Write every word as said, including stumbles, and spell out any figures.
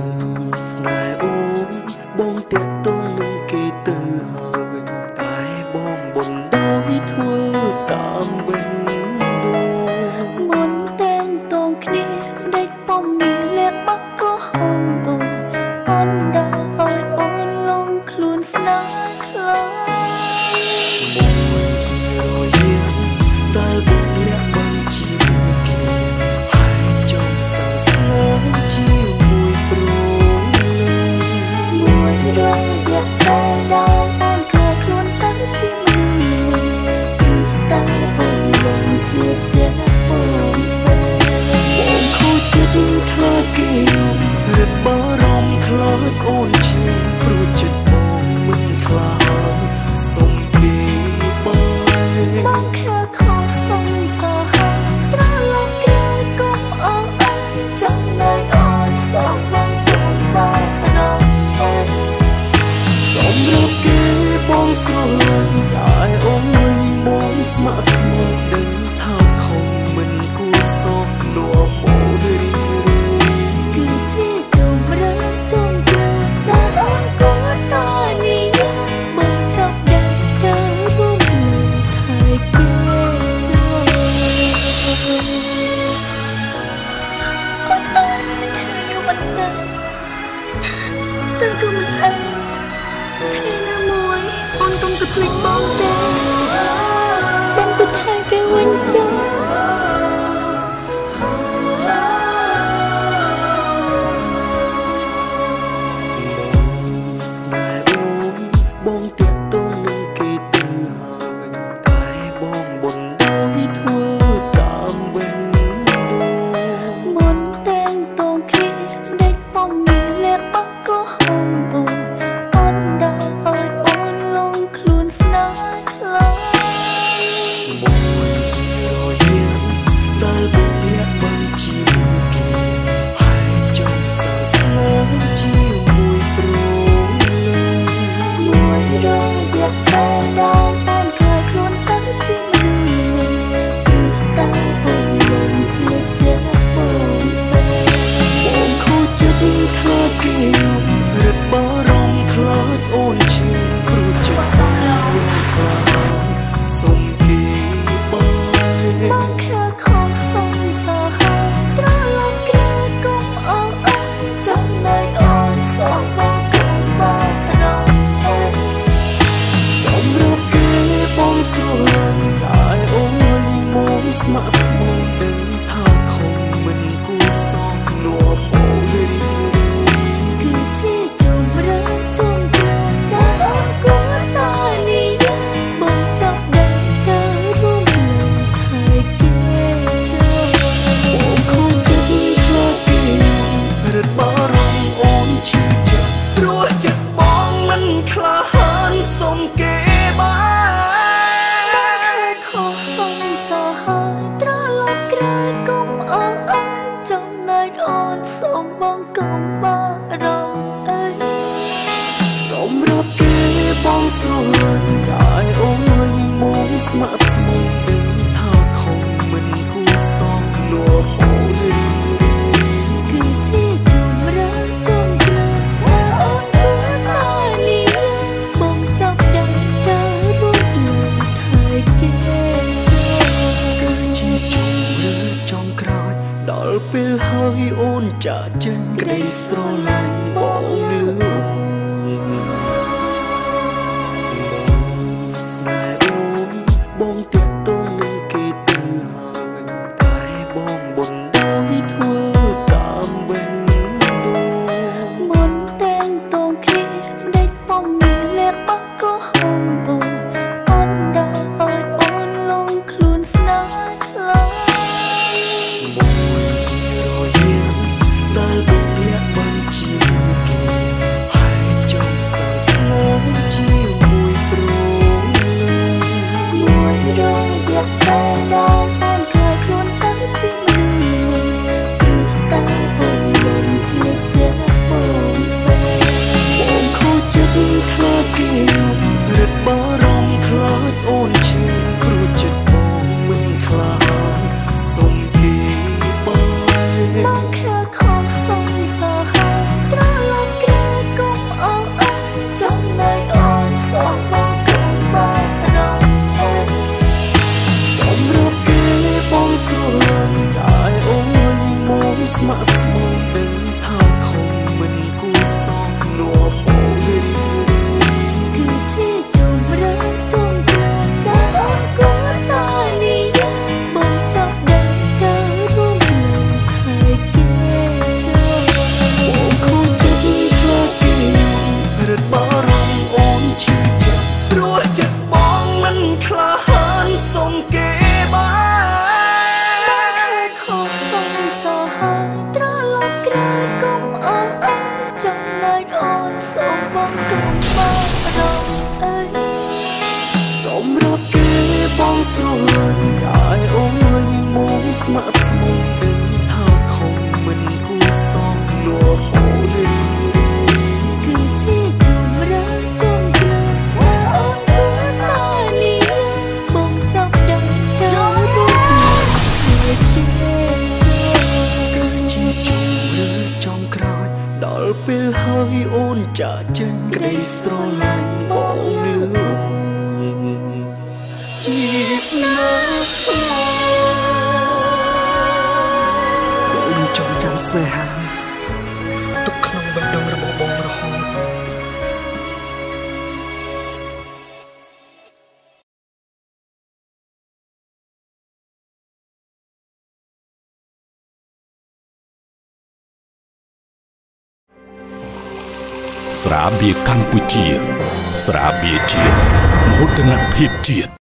ស្នេហ៍អូនបងតាក់ទងនឹងគេទៅហើយតែបងបំដោយធ្វើតាមវិញដូងមុនតែងតងគ្នាដេកបំមានលះបាក់ក៏ហងអូនអូនដែលអើយអូនលងខ្លួនស្នេហ៍ខ្លាំងមួយរយៈដែលបងលះបាក់ជាមួយគេហើយចង់សាងស្នេហ៍ជាមួយព្រមមួយរយៈដែលដល់អូនខ្លាចខ្លួនទៅជាមួយគឺតែអូនលងជាចិត្តបងបងខូចចិត្តខ្លាចគេរឹតបារម្ភខ្លាចអូនឈឺព្រោះចិត្តបងមិនខ្លាចសុំគេបាយបងខើខកសុំសាហាត្រឡប់ក្រោយកុំអងអើចាំនៅអូនសុំបងគុំបាយដល់សម្រាប់គេបងស្រឡាញ់តែអូនវិញបងស្ម័គ្រស្មោះដឹងថាខំមិនគួរសោះនាំមករីរីគឺជាជម្រើសជម្រើសដែលអូនគួរតនីមិនចាប់ដាក់ទៅរួមនឹងថៃគេចូលអូនអូនឈឺក៏មិនដឹងទៅក៏មិនអើថ្ងៃណាមួយអូនកុំទៅភ្លេចបងទេបងទៅថែគេវិញចាស្នេហ៍អូនបងតាក់ទងនឹងគេទៅហើយតែបងបំដោយធ្វើតាមវិញដូងមុនតែងតងគ្នាដេកបំមានលះបាក់ក៏ហងអូនអូនដែលអើយអូនលងខ្លួនស្នេហ៍ខ្លាំងមួយរយៈដែលបងលះបាក់ជាមួយគេហើយចង់សាងស្នេហ៍ជាមួយព្រមមួយរយៈដែលដល់អូនខ្លាចខ្លួនទៅជាមួយគឺតែអូនលងជាចិត្តបងបងខូចចិត្តខ្លាចគេរឹតបារម្ភខ្លាចអូនឈឺព្រោះចិត្តមិនខ្លាចសុំគេបាយបងខើខកសុំសាហាត្រឡប់ក្រោយកុំអងអើចាំនៅអូនសុំបងគុំបាយដល់សម្រាប់គេបងស្រឡាញ់តែអូនវិញបងស្ម័គ្រស្មោះដឹងថាខំមិនគួរសោះនាំមករីរីគឺជាជម្រើសជម្រើសដែលអូនគួរតនីបងចាប់ដាក់ទៅរួមនឹងថៃគេចូលបងខូចចិត្តខ្លាចគេរឹតបារម្ភអូនឈឺចិត្តព្រោះចិត្តបងមិនខ្លាចសុំគេបាយខកសុំសាហាត្រឡប់ក្រោយកុំអងអើចំណែកអូនសុំបងកុំបារម្ភអីសម្រាប់គេបងស្រឡាញ់តែអូនវិញបងស្ម័គ្រស្មោះដឹងថាខំមិនគួរសោះនាំមករីរីគឺជាជម្រើសជម្រើសដែលអូនគួរតនីបងចាប់ដាក់ទៅរួមនឹងថៃគេគឺជាជម្រើសចុងក្រោយដល់ពេលហើយអូនចាក់ចេញក្តីស្រឡាញ់បងលឺស្នេហ៍អូនបងតាក់ទងឡាញ់អូនសូមបងកុំបារម្ភអីសម្រាប់គេបងស្រឡាញ់តែអូនវិញបងស្ម័គ្រស្មោះដឹងថាខំមិនគួរសមលោកអូនរីគឺជាចម្រើសចំក្រោយថាអូនគួរតែលីបងចាប់ដឹងទៅរូបជាគឺជាចម្រើសចំក្រោយដល់ពេលហើយអូនចាក់ចេញក្តីស្រឡាញ់បងលឺជាស្នេហ៍ស្មោះអូនចង់ចាំស្នេហាទុកក្នុងបេះដូងរបស់បងរហូតស្រាបៀរកម្ពុជាស្រាបៀរជាតិមោទនភាពជាតិ